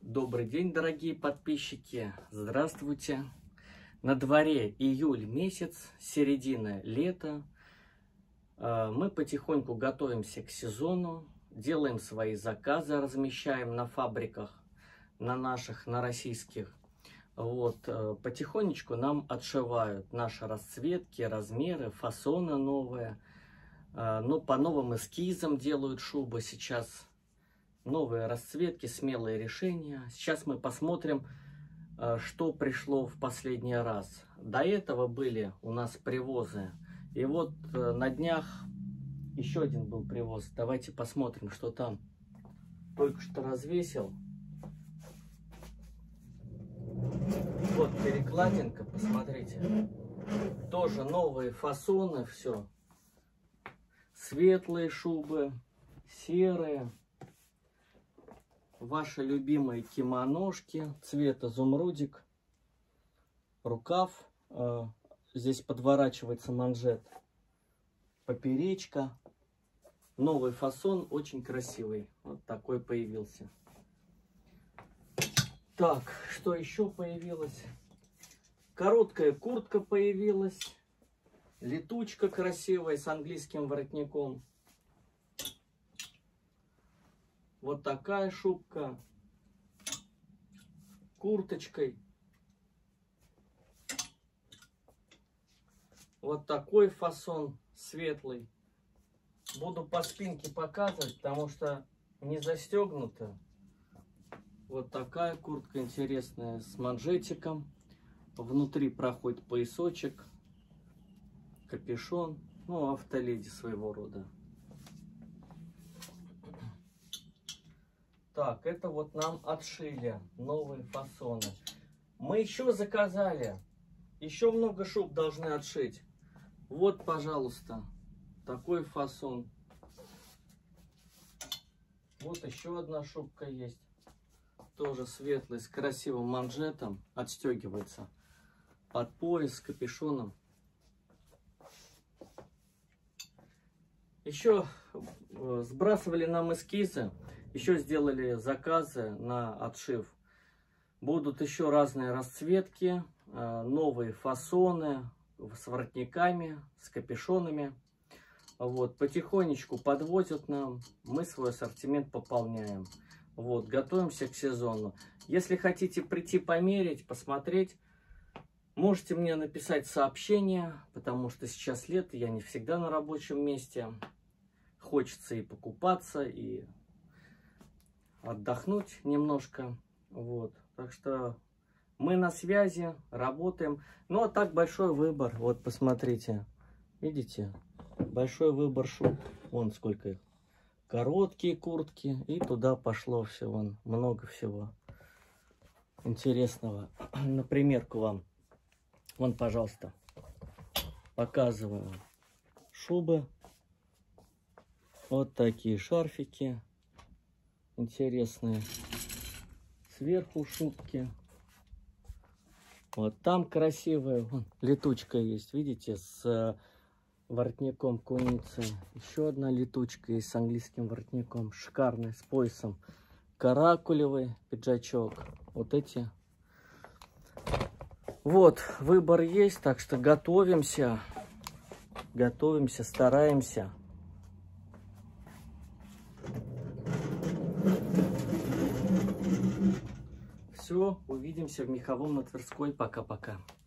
Добрый день, дорогие подписчики! Здравствуйте! На дворе июль месяц, середина лета. Мы потихоньку готовимся к сезону, делаем свои заказы, размещаем на фабриках, на российских. Потихонечку нам отшивают наши расцветки, размеры, фасоны новые. Но по новым эскизам делают шубы сейчас. Новые расцветки, смелые решения. Сейчас мы посмотрим, что пришло в последний раз. До этого были у нас привозы. И вот на днях еще один был привоз. Давайте посмотрим, что там. Только что развесил. Вот перекладинка, посмотрите. Тоже новые фасоны, все. Светлые шубы, серые. Ваши любимые кимоношки, цвет изумрудик, рукав, здесь подворачивается манжет, поперечка, новый фасон, очень красивый, вот такой появился. Так, что еще появилось? Короткая куртка появилась, летучка красивая с английским воротником. Вот такая шубка, курточкой. Вот такой фасон светлый. Буду по спинке показывать, потому что не застегнуто. Вот такая куртка интересная с манжетиком. Внутри проходит поясочек, капюшон. Ну, автоледи своего рода. Так, это вот нам отшили новые фасоны. Мы еще заказали. Еще много шуб должны отшить. Вот, пожалуйста, такой фасон. Вот еще одна шубка есть. Тоже светлый, с красивым манжетом. Отстегивается под пояс с капюшоном. Еще сбрасывали нам эскизы. Еще сделали заказы на отшив. Будут еще разные расцветки, новые фасоны с воротниками, с капюшонами. Вот, потихонечку подвозят нам, мы свой ассортимент пополняем. Вот, готовимся к сезону. Если хотите прийти померить, посмотреть, можете мне написать сообщение, потому что сейчас лето, я не всегда на рабочем месте. Хочется и покупаться, и отдохнуть немножко. Вот, так что мы на связи, работаем. Ну а так большой выбор. Вот посмотрите, видите, большой выбор шуб. Вон сколько их. Короткие куртки, и туда пошло все, вон много всего интересного. На примерку вам. Вон, пожалуйста, показываю шубы. Вот такие шарфики интересные. Сверху шубки. Вот там красивая. Вон, летучка есть, видите, с воротником куницы. Еще одна летучка есть с английским воротником. Шикарная, с поясом. Каракулевый пиджачок. Вот эти. Вот, выбор есть, так что готовимся. Готовимся, стараемся. Все, увидимся в Меховом на Тверской. Пока-пока.